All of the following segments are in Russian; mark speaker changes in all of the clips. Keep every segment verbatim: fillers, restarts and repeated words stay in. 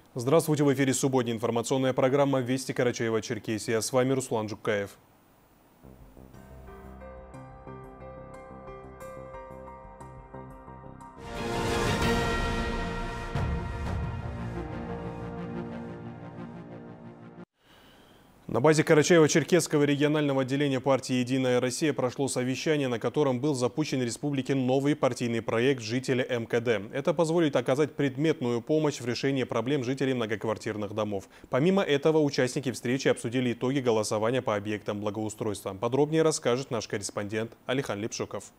Speaker 1: Здравствуйте, в эфире субботняя информационная программа «Вести Карачаева-Черкесия». С вами Руслан Жукаев. На базе Карачаево-Черкесского регионального отделения партии «Единая Россия» прошло совещание, на котором был запущен в республике новый партийный проект «Жители эм ка дэ». Это позволит оказать предметную помощь в решении проблем жителей многоквартирных домов. Помимо этого, участники встречи обсудили итоги голосования по объектам благоустройства. Подробнее расскажет наш корреспондент Алихан Лепшуков.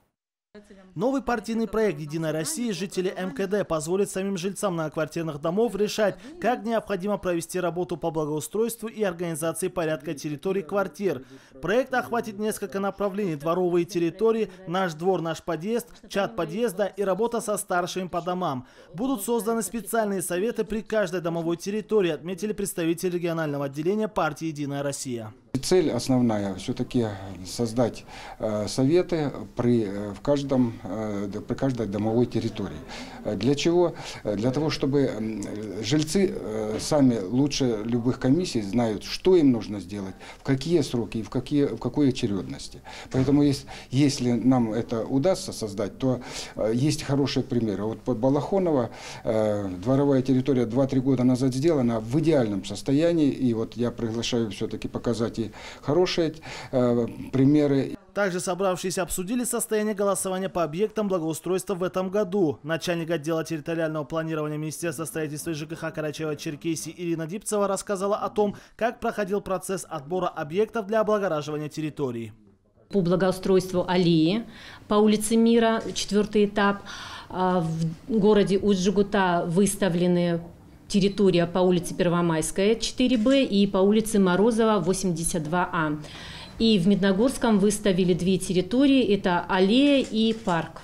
Speaker 2: Новый партийный проект «Единая Россия» жители эм ка дэ позволит самим жильцам многоквартирных домов решать, как необходимо провести работу по благоустройству и организации порядка территорий квартир. Проект охватит несколько направлений: дворовые территории, наш двор, наш подъезд, чат подъезда и работа со старшими по домам. Будут созданы специальные советы при каждой домовой территории, отметили представители регионального отделения партии «Единая Россия».
Speaker 3: Цель основная все-таки создать э, советы при, э, в каждом, э, при каждой домовой территории. Для чего? Для того, чтобы э, жильцы э, сами лучше любых комиссий знают, что им нужно сделать, в какие сроки и в, какие, в какой очередности. Поэтому есть, если нам это удастся создать, то э, есть хорошие примеры. Вот под Балахоново э, дворовая территория два-три года назад сделана в идеальном состоянии. И вот я приглашаю все-таки показать хорошие э, примеры.
Speaker 2: Также собравшиеся обсудили состояние голосования по объектам благоустройства в этом году. Начальник отдела территориального планирования Министерства строительства и жэ ка ха Карачаева-Черкесии Ирина Дипцева рассказала о том, как проходил процесс отбора объектов для облагораживания территорий.
Speaker 4: По благоустройству аллеи по улице Мира, четвертый этап. В городе Усть-Жугута выставлены территория по улице Первомайская, четыре бэ, и по улице Морозова, восемьдесят два а. И в Медногорском выставили две территории, это аллея и парк.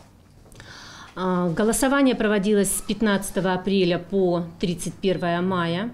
Speaker 4: Голосование проводилось с пятнадцатого апреля по тридцать первое мая.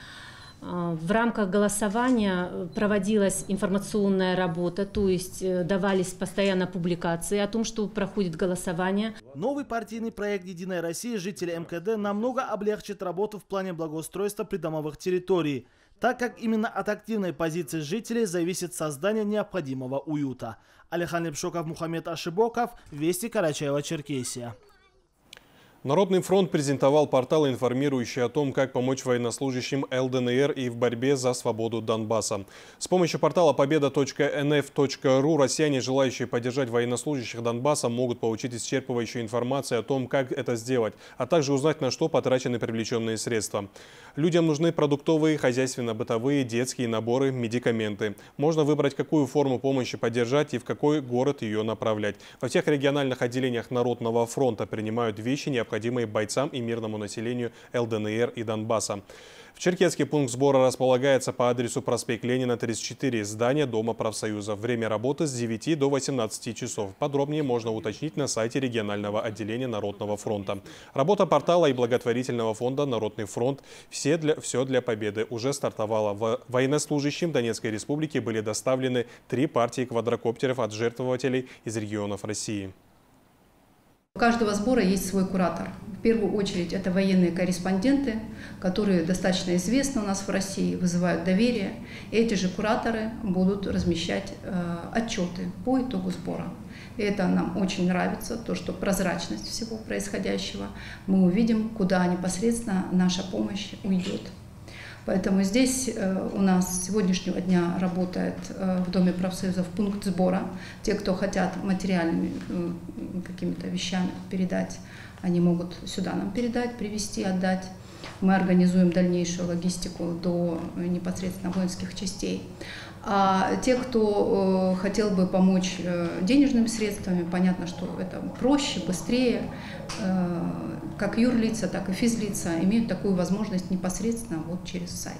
Speaker 4: В рамках голосования проводилась информационная работа, то есть давались постоянно публикации о том, что проходит голосование.
Speaker 2: Новый партийный проект «Единая Россия» жители эм ка дэ намного облегчит работу в плане благоустройства придомовых территорий, так как именно от активной позиции жителей зависит создание необходимого уюта. Алихан Лепшуков, Мухаммед Ашибоков, Вести Карачаева-Черкесия.
Speaker 1: Народный фронт презентовал портал, информирующий о том, как помочь военнослужащим эл дэ эн эр и в борьбе за свободу Донбасса. С помощью портала победа точка эн эф точка ру россияне, желающие поддержать военнослужащих Донбасса, могут получить исчерпывающую информацию о том, как это сделать, а также узнать, на что потрачены привлеченные средства. Людям нужны продуктовые, хозяйственно-бытовые, детские наборы, медикаменты. Можно выбрать, какую форму помощи поддержать и в какой город ее направлять. Во всех региональных отделениях Народного фронта принимают вещи, необходимые необходимые бойцам и мирному населению эл дэ эн эр и Донбасса. В Черкесский пункт сбора располагается по адресу проспект Ленина, тридцать четыре, здание Дома профсоюзов. Время работы с девяти до восемнадцати часов. Подробнее можно уточнить на сайте регионального отделения Народного фронта. Работа портала и благотворительного фонда «Народный фронт» все для, все для победы уже стартовала. В военнослужащим Донецкой республики были доставлены три партии квадрокоптеров от жертвователей из регионов России.
Speaker 5: У каждого сбора есть свой куратор. В первую очередь это военные корреспонденты, которые достаточно известны у нас в России, вызывают доверие. И эти же кураторы будут размещать э, отчеты по итогу сбора. И это нам очень нравится, то, что прозрачность всего происходящего. Мы увидим, куда непосредственно наша помощь уйдет. Поэтому здесь э, у нас с сегодняшнего дня работает э, в Доме профсоюзов пункт сбора. Те, кто хотят материальными э, какими-то вещами передать, они могут сюда нам передать, привезти, отдать. Мы организуем дальнейшую логистику до э, непосредственно воинских частей. А те, кто э, хотел бы помочь э, денежными средствами, понятно, что это проще, быстрее. Э, как юрлица, так и физлица имеют такую возможность непосредственно вот через сайт.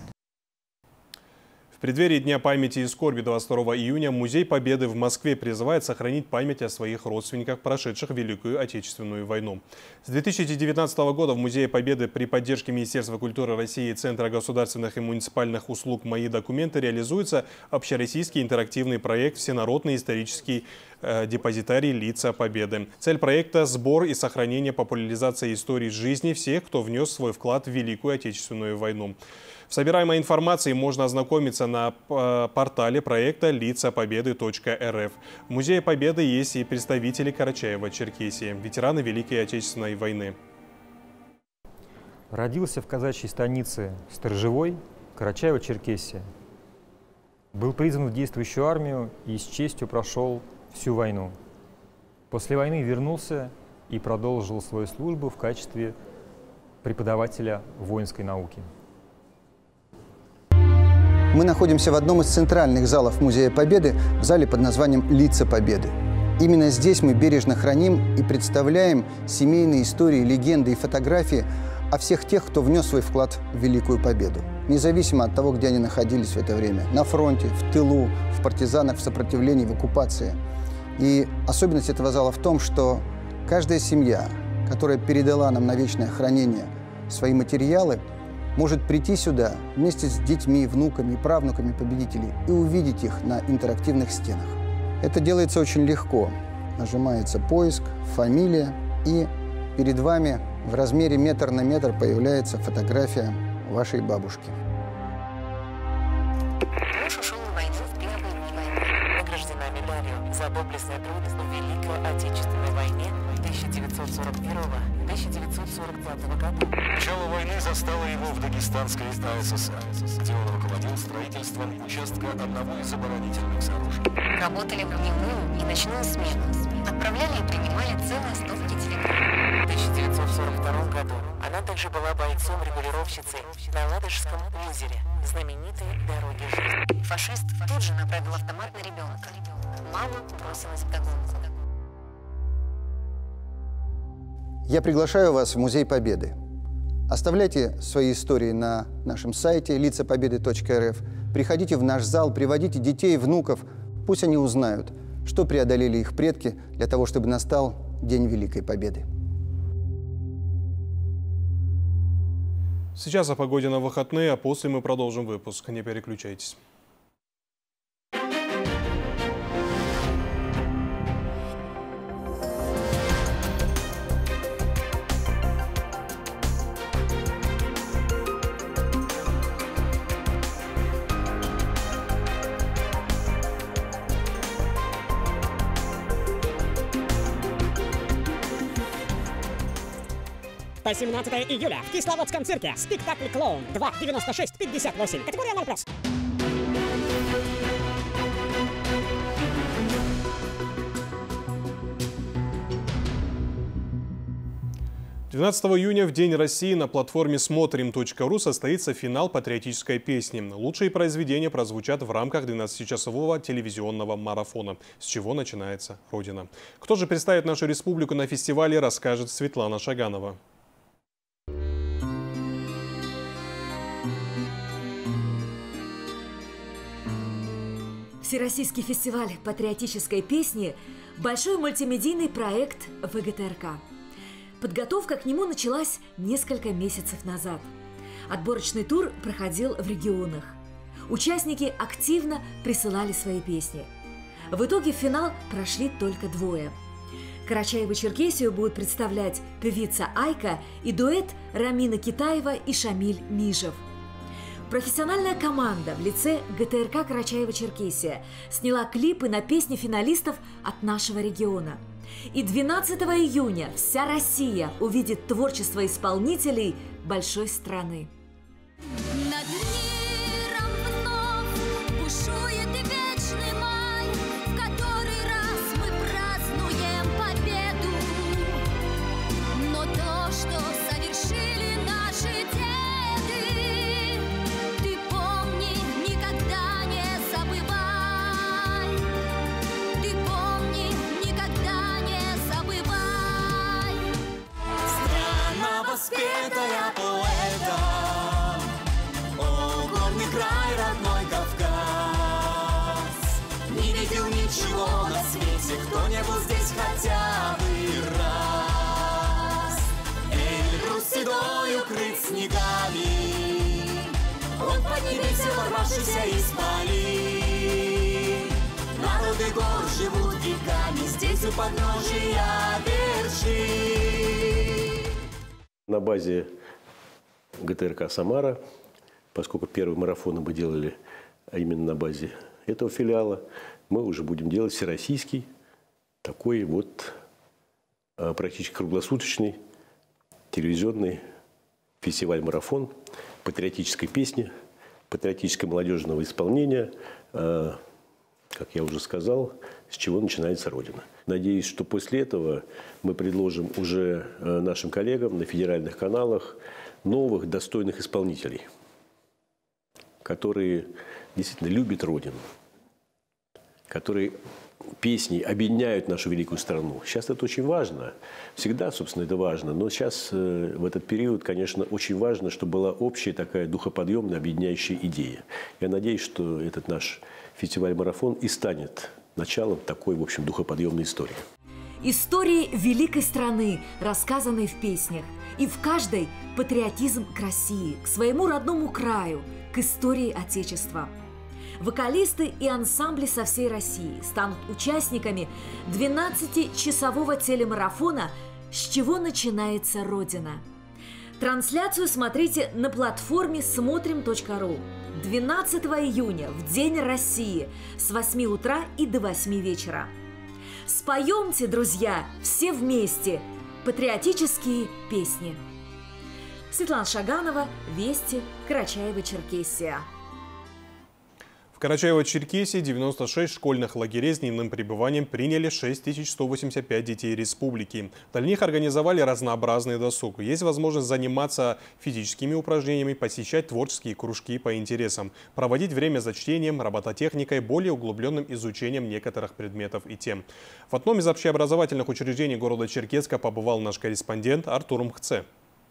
Speaker 1: В преддверии Дня памяти и скорби двадцать второго июня Музей Победы в Москве призывает сохранить память о своих родственниках, прошедших Великую Отечественную войну. С две тысячи девятнадцатого года в Музее Победы при поддержке Министерства культуры России и Центра государственных и муниципальных услуг «Мои документы» реализуется общероссийский интерактивный проект «Всенародный исторический депозитарий «Лица Победы». Цель проекта – сбор и сохранение, популяризация истории жизни всех, кто внес свой вклад в Великую Отечественную войну. В собираемой информации можно ознакомиться на портале проекта лица победы точка эр эф. В Музее Победы есть и представители Карачаева-Черкесии, ветераны Великой Отечественной войны.
Speaker 6: Родился в казачьей станице Сторожевой, Карачаево-Черкесия. Был призван в действующую армию и с честью прошел всю войну. После войны вернулся и продолжил свою службу в качестве преподавателя воинской науки.
Speaker 7: Мы находимся в одном из центральных залов Музея Победы, в зале под названием «Лица Победы». Именно здесь мы бережно храним и представляем семейные истории, легенды и фотографии о всех тех, кто внес свой вклад в Великую Победу. Независимо от того, где они находились в это время. На фронте, в тылу, в партизанах, в сопротивлении, в оккупации. И особенность этого зала в том, что каждая семья, которая передала нам на вечное хранение свои материалы, может прийти сюда вместе с детьми, внуками и правнуками победителей и увидеть их на интерактивных стенах. Это делается очень легко. Нажимается поиск, фамилия, и перед вами в размере метр на метр появляется фотография вашей бабушки.
Speaker 8: Муж ушел на войну в первые дни войны. Награждена медалью за доблестный труд в Великой Отечественной войне тысяча девятьсот сорок первого — тысяча девятьсот сорок пятого года.
Speaker 9: Начало войны застало его в Дагестанской а эс эс эр, где он руководил строительством участка одного из оборонительных сооружений.
Speaker 8: Работали в дневную и ночную смену. Отправляли и принимали целые стопки телеграмм. В тысяча девятьсот сорок втором году она также была бойцом-регулировщицей на Ладожском озере, знаменитой дороге жизни. Фашист тут же направил автомат на ребенка. Мама бросилась в догонку.
Speaker 7: Я приглашаю вас в Музей Победы. Оставляйте свои истории на нашем сайте лица победы точка эр эф. Приходите в наш зал, приводите детей, внуков. Пусть они узнают, что преодолели их предки для того, чтобы настал День Великой Победы.
Speaker 1: Сейчас о погоде на выходные, а после мы продолжим выпуск. Не переключайтесь.
Speaker 10: По семнадцатое июля в Кисловодском цирке спектакль «Клоун» два девяносто шесть пятьдесят восемь. Категория ноль плюс.
Speaker 1: двенадцатого июня в День России на платформе смотрим точка ру состоится финал патриотической песни. Лучшие произведения прозвучат в рамках двенадцатичасового телевизионного марафона, с чего начинается Родина. Кто же представит нашу республику на фестивале, расскажет Светлана Шаганова.
Speaker 11: Всероссийский фестиваль патриотической песни – большой мультимедийный проект вэ гэ тэ эр ка. Подготовка к нему началась несколько месяцев назад. Отборочный тур проходил в регионах. Участники активно присылали свои песни. В итоге в финал прошли только двое. Карачаево-Черкесию будут представлять певица Айка и дуэт Рамина Китаева и Шамиль Мижев. Профессиональная команда в лице гэ тэ эр ка Карачаево-Черкесия сняла клипы на песни финалистов от нашего региона. И двенадцатого июня вся Россия увидит творчество исполнителей большой страны.
Speaker 12: Над миром вновь бушует вечный май, в который раз мы празднуем победу. Но то, что совершили наши деды, ты помни, никогда не забывай. Ты помни, никогда не забывай.
Speaker 13: Страна, воспетая поэтом, край, родной Кавказ. Не видел ничего на свете, кто не был здесь хотя бы раз. Эльбрус седой укрыт снегами, он поднимется, ворвавшийся из полей. Народы гор живут веками, Эльбрус у подножия вершин.
Speaker 14: На базе ГТРК «Самара», поскольку первый марафон мы делали именно на базе этого филиала, мы уже будем делать всероссийский, такой вот практически круглосуточный телевизионный фестиваль-марафон патриотической песни, патриотического молодежного исполнения, как я уже сказал, с чего начинается Родина. Надеюсь, что после этого мы предложим уже нашим коллегам на федеральных каналах новых достойных исполнителей, которые действительно любят Родину, которые песни объединяют нашу великую страну. Сейчас это очень важно. Всегда, собственно, это важно. Но сейчас, в этот период, конечно, очень важно, чтобы была общая такая духоподъемная, объединяющая идея. Я надеюсь, что этот наш фестиваль-марафон и станет началом такой, в общем, духоподъемной истории.
Speaker 11: Истории великой страны, рассказанные в песнях. И в каждой патриотизм к России, к своему родному краю, к истории Отечества. Вокалисты и ансамбли со всей России станут участниками двенадцатичасового телемарафона «С чего начинается Родина?». Трансляцию смотрите на платформе смотрим точка ру двенадцатого июня, в День России, с восьми утра и до восьми вечера. Споемте, друзья, все вместе патриотические песни. Светлана Шаганова, Вести, Карачаево-Черкесия.
Speaker 1: В Карачаево-Черкесии девяносто шесть школьных лагерей с дневным пребыванием приняли шесть тысяч сто восемьдесят пять детей республики. Для них организовали разнообразный досуг. Есть возможность заниматься физическими упражнениями, посещать творческие кружки по интересам, проводить время за чтением, робототехникой, более углубленным изучением некоторых предметов и тем. В одном из общеобразовательных учреждений города Черкесска побывал наш корреспондент Артур Мхце.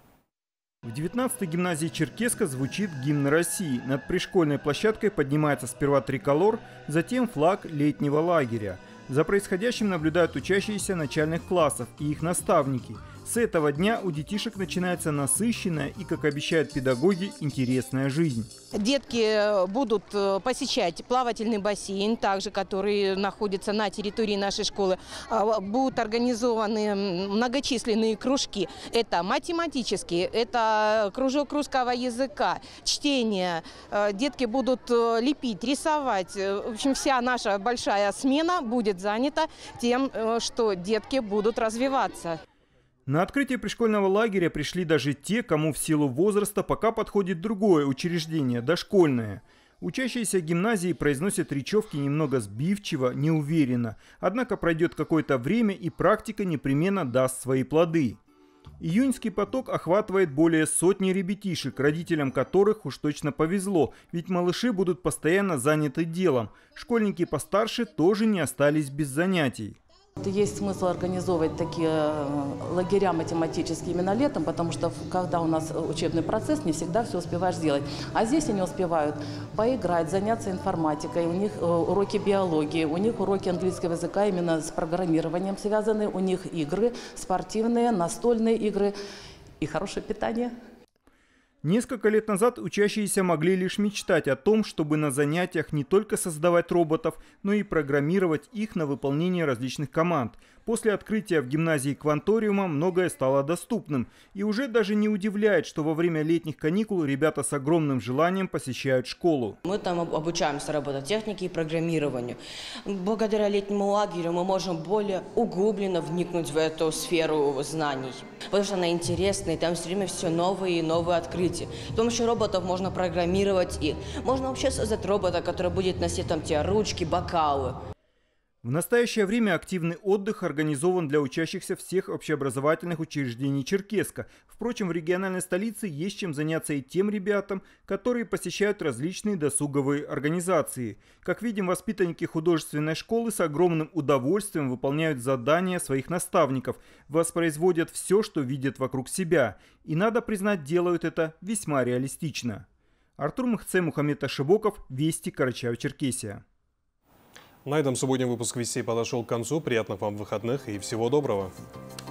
Speaker 15: В девятнадцатой гимназии Черкесска звучит гимн России. Над пришкольной площадкой поднимается сперва триколор, затем флаг летнего лагеря. За происходящим наблюдают учащиеся начальных классов и их наставники. С этого дня у детишек начинается насыщенная и, как обещают педагоги, интересная жизнь.
Speaker 16: Детки будут посещать плавательный бассейн, также который находится на территории нашей школы. Будут организованы многочисленные кружки. Это математические, это кружок русского языка, чтение. Детки будут лепить, рисовать. В общем, вся наша большая смена будет занята тем, что детки будут развиваться.
Speaker 15: На открытие пришкольного лагеря пришли даже те, кому в силу возраста пока подходит другое учреждение – дошкольное. Учащиеся гимназии произносят речевки немного сбивчиво, неуверенно. Однако пройдет какое-то время, и практика непременно даст свои плоды. Июньский поток охватывает более сотни ребятишек, родителям которых уж точно повезло, ведь малыши будут постоянно заняты делом. Школьники постарше тоже не остались без занятий.
Speaker 17: Есть смысл организовывать такие лагеря математические именно летом, потому что когда у нас учебный процесс, не всегда все успеваешь сделать. А здесь они успевают поиграть, заняться информатикой, у них уроки биологии, у них уроки английского языка именно с программированием связаны, у них игры спортивные, настольные игры и хорошее питание.
Speaker 15: Несколько лет назад учащиеся могли лишь мечтать о том, чтобы на занятиях не только создавать роботов, но и программировать их на выполнение различных команд. После открытия в гимназии Кванториума многое стало доступным. И уже даже не удивляет, что во время летних каникул ребята с огромным желанием посещают школу.
Speaker 18: Мы там обучаемся робототехнике и программированию. Благодаря летнему лагерю мы можем более углубленно вникнуть в эту сферу знаний. Потому что она интересная, и там все время все новые и новые открытия. С помощью роботов можно программировать их. Можно вообще создать робота, который будет носить там те ручки, бокалы.
Speaker 15: В настоящее время активный отдых организован для учащихся всех общеобразовательных учреждений Черкесска. Впрочем, в региональной столице есть чем заняться и тем ребятам, которые посещают различные досуговые организации. Как видим, воспитанники художественной школы с огромным удовольствием выполняют задания своих наставников, воспроизводят все, что видят вокруг себя. И, надо признать, делают это весьма реалистично. Артур Мхце, Мухаммед Ашибоков, Вести, Карачаево-Черкесия.
Speaker 1: На этом субботний выпуск «Вестей» подошел к концу. Приятных вам выходных и всего доброго.